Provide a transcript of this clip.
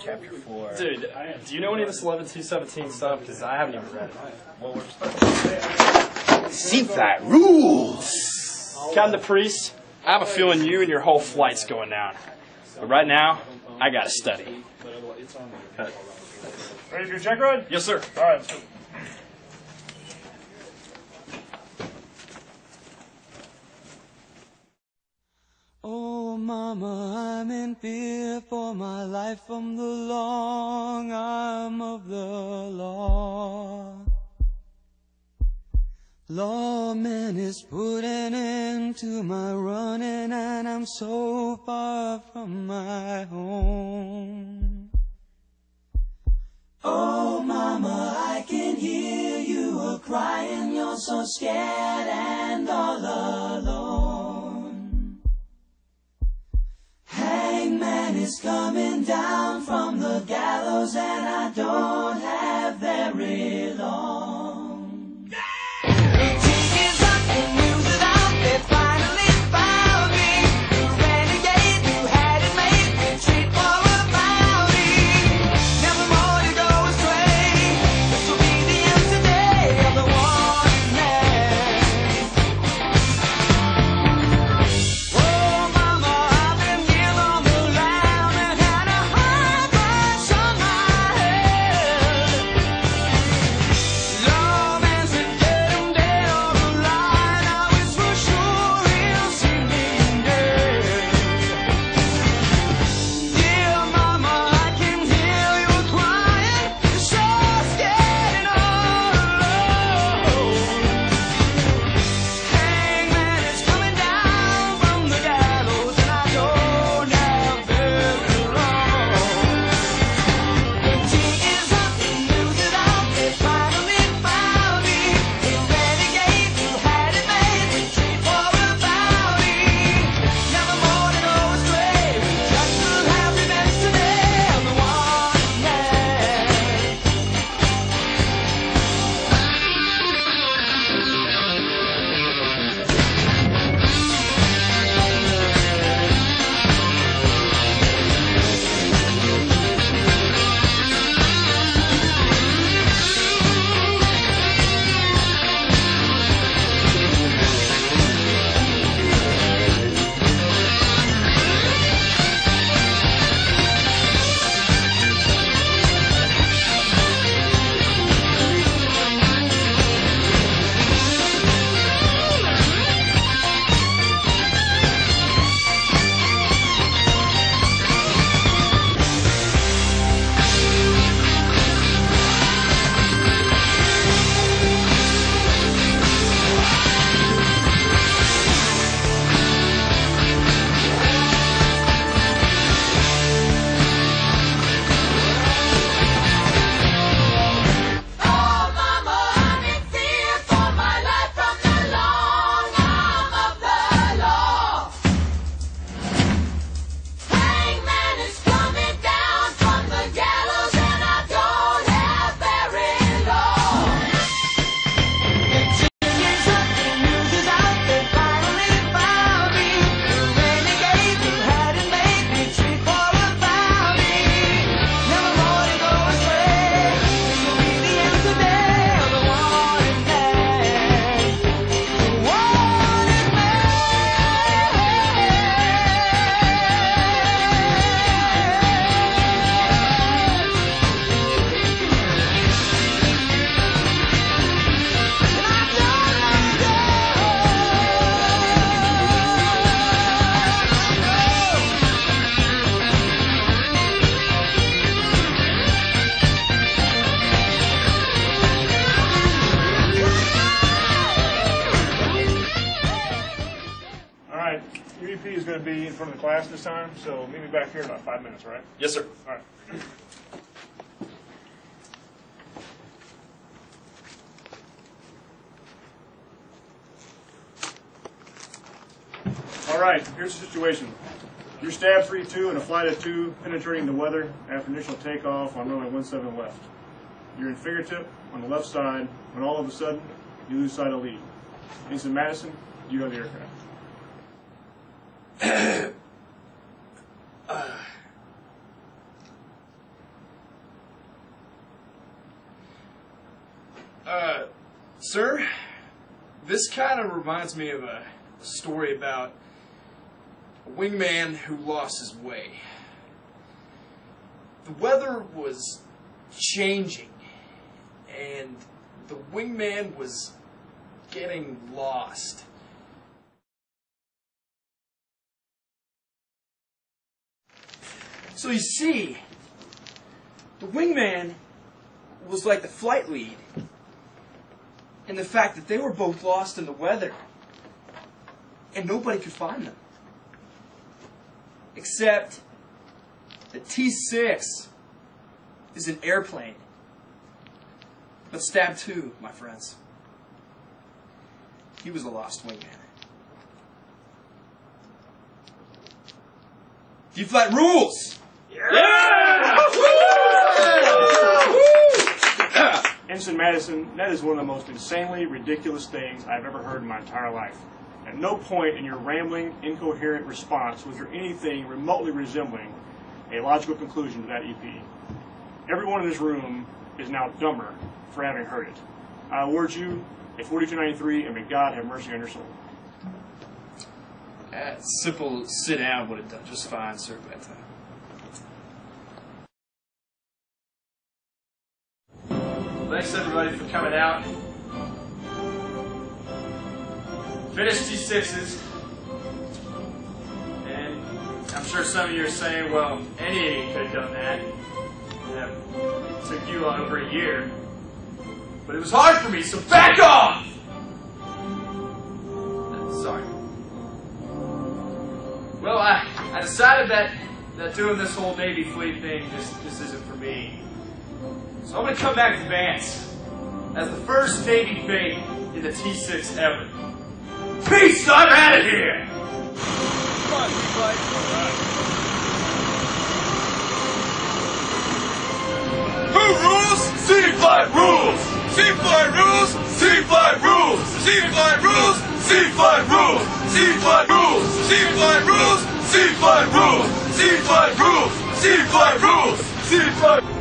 Chapter 4. Dude, do you know any of this 11.217 stuff? Because I haven't even read it. Well, Seaflight rules! Captain Priest, I have a feeling you and your whole flight's going down. But right now, I gotta study. Ready for your check ride? Yes, sir. All right, let's go. Oh, Mama, I'm in fear for my life from the long arm of the law. Lawman is putting an end to my running, and I'm so far from my home. Oh, Mama, I can hear you a-crying, you're so scared and all alone. Hangman is coming down from the gallows, and I don't have very long. UEP is going to be in front of the class this time, so meet me back here in about 5 minutes, all right? Yes, sir. All right. All right, here's the situation. You're stab 3-2 in a flight of 2 penetrating the weather after initial takeoff on runway 17 left. You're in fingertip on the left side when all of a sudden you lose sight of lead. Ensign Madison, you have the aircraft. Sir, this kind of reminds me of a story about a wingman who lost his way. The weather was changing, and the wingman was getting lost. So you see, the wingman was like the flight lead, and the fact that they were both lost in the weather, and nobody could find them. Except the T6 is an airplane. But Stab 2, my friends, he was a lost wingman. D-Flight rules! Yeah! Ensign Madison, that is one of the most insanely ridiculous things I've ever heard in my entire life. At no point in your rambling, incoherent response was there anything remotely resembling a logical conclusion to that EP. Everyone in this room is now dumber for having heard it. I award you a 4293, and may God have mercy on your soul. Simple sit down would have done just fine, sir, but thanks everybody for coming out. Finished T6s, and I'm sure some of you are saying, well, any idiot could have done that. It took you over a year. But it was hard for me, so back off! Sorry. Well, I decided that doing this whole Navy fleet thing just isn't for me. So I'm going to come back to Vance as the first Navy mate in the T6 ever. Peace! I'm out of here! Come on, D-Flight. Who rules? C-Flight rules! C-Flight rules! C-Flight rules! C-Flight rules! C-Flight rules! C-Flight rules! C-Flight rules! C-Flight rules! C-Flight rules! C-Flight rules! C-Flight